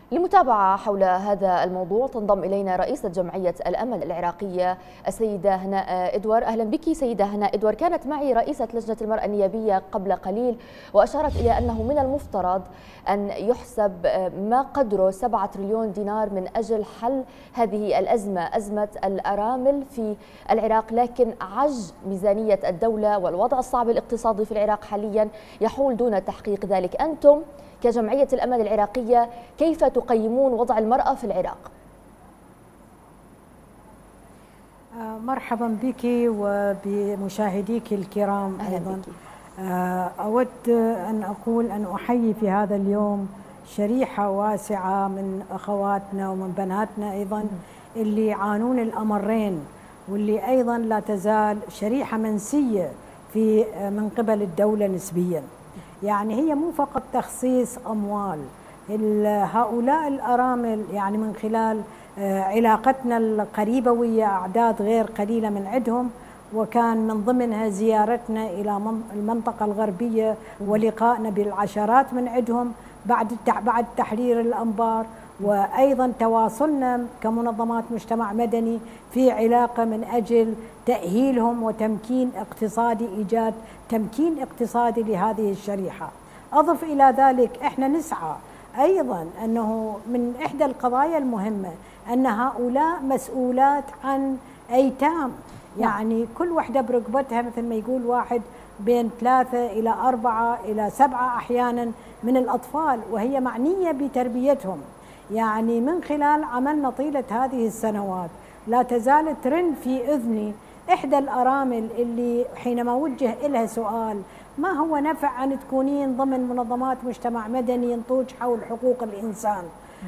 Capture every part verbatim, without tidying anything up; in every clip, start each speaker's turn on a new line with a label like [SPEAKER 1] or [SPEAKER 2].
[SPEAKER 1] لمتابعة حول هذا الموضوع تنضم إلينا رئيسة جمعية الأمل العراقية السيدة هناء إدوار. أهلا بك سيدة هناء إدوار. كانت معي رئيسة لجنة المرأة النيابية قبل قليل وأشارت إلى أنه من المفترض أن يحسب ما قدره سبعة تريليون دينار من أجل حل هذه الأزمة، أزمة الأرامل في العراق، لكن عجز ميزانية الدولة والوضع الصعب الاقتصادي في العراق حاليا يحول دون تحقيق ذلك. أنتم كجمعية الأمل العراقية كيف تقيمون وضع المرأة في العراق؟
[SPEAKER 2] مرحبا بك وبمشاهديك الكرام أيضا. أود أن أقول أن أحيي في هذا اليوم شريحة واسعة من أخواتنا ومن بناتنا أيضا اللي يعانون الأمرين، واللي أيضا لا تزال شريحة منسية في من قبل الدولة نسبيا. يعني هي مو فقط تخصيص أموال، هؤلاء الأرامل يعني من خلال علاقتنا القريبة ويا أعداد غير قليلة من عندهم، وكان من ضمنها زيارتنا إلى المنطقة الغربية ولقائنا بالعشرات من عندهم بعد بعد تحرير الأنبار، وأيضا تواصلنا كمنظمات مجتمع مدني في علاقة من أجل تأهيلهم وتمكين اقتصادي، إيجاد تمكين اقتصادي لهذه الشريحة. أضف إلى ذلك إحنا نسعى أيضا أنه من إحدى القضايا المهمة أن هؤلاء مسؤولات عن أيتام، يعني كل وحدة برقبتها مثل ما يقول واحد بين ثلاثة إلى أربعة إلى سبعة أحيانا من الأطفال، وهي معنية بتربيتهم. يعني من خلال عملنا طيلة هذه السنوات لا تزال ترن في أذني إحدى الأرامل اللي حينما وجه إلها سؤال ما هو نفع أن تكونين ضمن منظمات مجتمع مدني ينطوج حول حقوق الإنسان،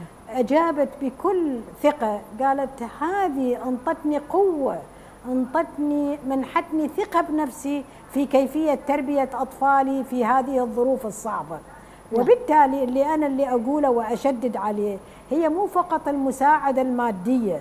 [SPEAKER 2] أجابت بكل ثقة قالت هذه انطتني قوة، انطتني منحتني ثقة بنفسي في كيفية تربية أطفالي في هذه الظروف الصعبة. وبالتالي اللي أنا اللي أقوله وأشدد عليه هي مو فقط المساعدة المادية،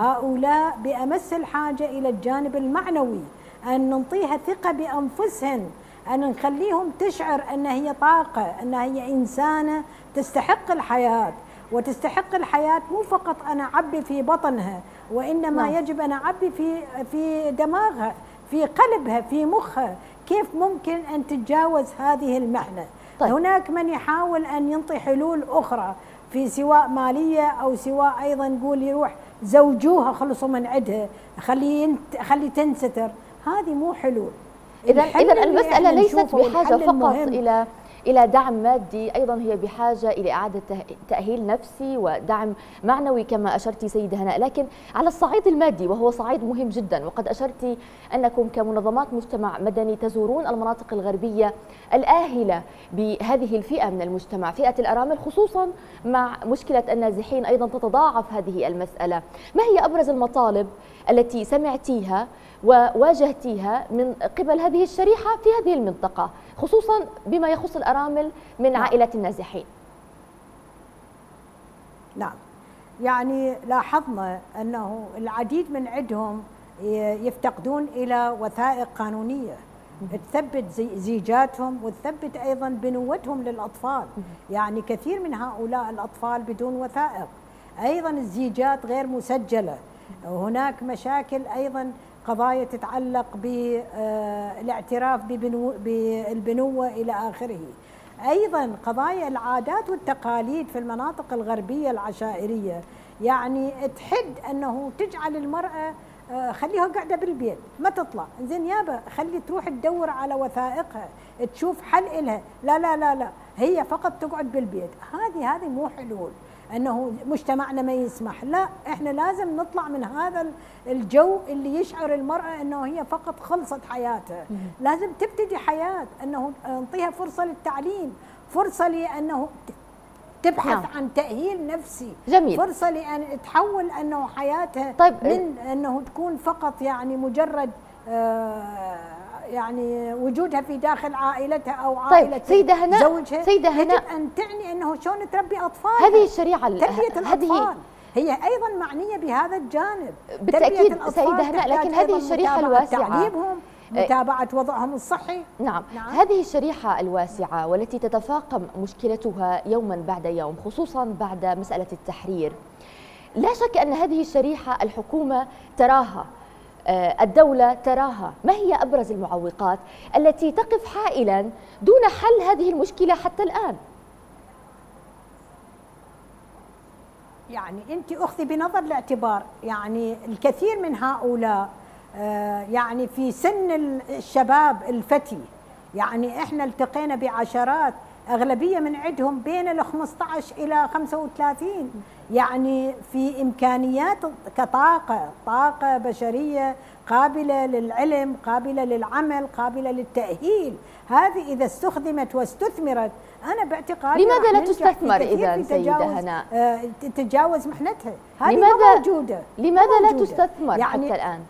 [SPEAKER 2] هؤلاء بأمس الحاجة إلى الجانب المعنوي، أن نعطيها ثقة بأنفسهن، أن نخليهم تشعر أن هي طاقة، أن هي إنسانة تستحق الحياة، وتستحق الحياة مو فقط أنا أعبي في بطنها، وإنما نعم. يجب أن أعبي في في دماغها، في قلبها، في مخها، كيف ممكن أن تتجاوز هذه المحنة. طيب. هناك من يحاول أن ينطي حلول أخرى في سواء مالية أو سواء أيضا نقول يروح زوجوها خلصوا من عندها، خلي خلي تنستر، هذه مو حلول.
[SPEAKER 1] إذا إذا المسألة ليست بحاجة فقط إلى إلى دعم مادي، أيضا هي بحاجة إلى إعادة تأهيل نفسي ودعم معنوي كما أشرتي سيدة هناء، لكن على الصعيد المادي وهو صعيد مهم جدا، وقد أشرتي أنكم كمنظمات مجتمع مدني تزورون المناطق الغربية الآهلة بهذه الفئة من المجتمع، فئة الأرامل، خصوصا مع مشكلة النازحين أيضا تتضاعف هذه المسألة. ما هي أبرز المطالب التي سمعتيها وواجهتيها من قبل هذه الشريحة في هذه المنطقة، خصوصا بما يخص الأرامل من عائلات النازحين؟
[SPEAKER 2] نعم، يعني لاحظنا أنه العديد من عندهم يفتقدون إلى وثائق قانونية تثبت زيجاتهم وتثبت أيضا بنوتهم للأطفال. يعني كثير من هؤلاء الأطفال بدون وثائق، أيضا الزيجات غير مسجلة، وهناك مشاكل أيضا قضايا تتعلق بالاعتراف بالبنوة إلى آخره. أيضا قضايا العادات والتقاليد في المناطق الغربية العشائرية، يعني تحد أنه تجعل المرأة خليها قاعدة بالبيت ما تطلع، زين يابا خلي تروح تدور على وثائقها تشوف حل إلها، لا لا لا لا هي فقط تقعد بالبيت. هذه هذه مو حلول، أنه مجتمعنا ما يسمح، لا إحنا لازم نطلع من هذا الجو اللي يشعر المرأة أنه هي فقط خلصت حياتها. لازم تبتدي حياة، أنه نعطيها فرصة للتعليم، فرصة لأنه تبحث نعم. عن تأهيل نفسي،
[SPEAKER 1] جميل.
[SPEAKER 2] فرصة لأن تحول أنه حياتها
[SPEAKER 1] طيب.
[SPEAKER 2] من أنه تكون فقط يعني مجرد آه يعني وجودها في داخل عائلتها أو عائلة
[SPEAKER 1] طيب. سيدة هناء.
[SPEAKER 2] زوجها،
[SPEAKER 1] سيدة هناء.
[SPEAKER 2] يجب أن تعني أنه شلون تربي أطفال،
[SPEAKER 1] هذه الشريعة
[SPEAKER 2] تربية الأطفال هي أيضا معنية بهذا الجانب
[SPEAKER 1] بالتأكيد سيدة هناء، لكن هذه الشريحة الواسعة
[SPEAKER 2] متابعة وضعهم الصحي.
[SPEAKER 1] نعم. نعم هذه الشريحة الواسعة والتي تتفاقم مشكلتها يوما بعد يوم، خصوصا بعد مسألة التحرير، لا شك أن هذه الشريحة الحكومة تراها، الدولة تراها. ما هي أبرز المعوقات التي تقف حائلا دون حل هذه المشكلة حتى الآن؟
[SPEAKER 2] يعني أنت أخذي بنظر الاعتبار يعني الكثير من هؤلاء يعني في سن الشباب الفتي، يعني احنا التقينا بعشرات أغلبية من عندهم بين ال خمسة عشر إلى خمسة وثلاثين، يعني في إمكانيات كطاقة، طاقة بشرية قابلة للعلم، قابلة للعمل، قابلة للتأهيل. هذه إذا استخدمت واستثمرت أنا باعتقادي
[SPEAKER 1] لماذا لا تستثمر إذا سيدة هناء؟
[SPEAKER 2] تتجاوز محنتها، هذه
[SPEAKER 1] لماذا
[SPEAKER 2] موجودة.
[SPEAKER 1] لماذا لا تستثمر يعني حتى الآن؟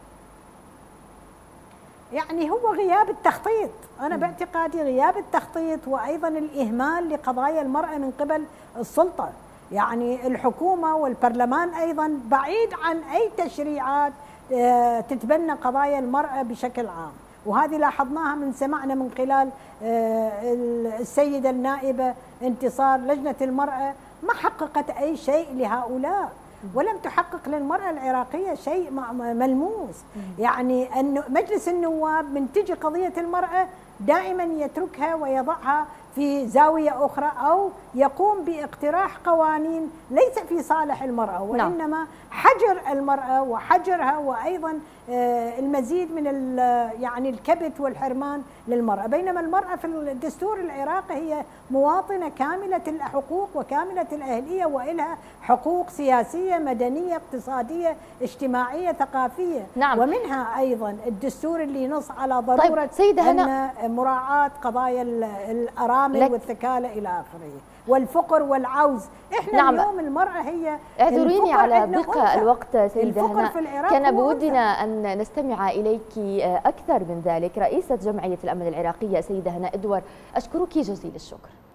[SPEAKER 2] يعني هو غياب التخطيط، أنا باعتقادي غياب التخطيط وأيضا الإهمال لقضايا المرأة من قبل السلطة. يعني الحكومة والبرلمان أيضا بعيد عن أي تشريعات تتبنى قضايا المرأة بشكل عام، وهذه لاحظناها من سمعنا من خلال السيدة النائبة انتصار. لجنة المرأة ما حققت أي شيء لهؤلاء، ولم تحقق للمرأة العراقية شيء ملموس. يعني أن مجلس النواب من تجي قضية المرأة دائما يتركها ويضعها في زاوية أخرى، أو يقوم باقتراح قوانين ليس في صالح المرأة، وإنما حجر المرأة وحجرها، وأيضا المزيد من يعني الكبت والحرمان للمرأة. بينما المرأة في الدستور العراقي هي مواطنة كاملة الحقوق وكاملة الأهلية، وإلها حقوق سياسية مدنية اقتصادية اجتماعية ثقافية.
[SPEAKER 1] نعم.
[SPEAKER 2] ومنها أيضا الدستور اللي ينص على ضرورة
[SPEAKER 1] طيب
[SPEAKER 2] أن مراعاة قضايا الأرامل والثكالة إلى آخره والفقر والعوز. إحنا نعم. اليوم المرأة هي
[SPEAKER 1] اعذريني على ضيق الوقت سيدة هناء، كان بودنا أن نستمع إليك أكثر من ذلك. رئيسة جمعية الأمل العراقية سيدة هناء إدوار، أشكرك جزيل الشكر.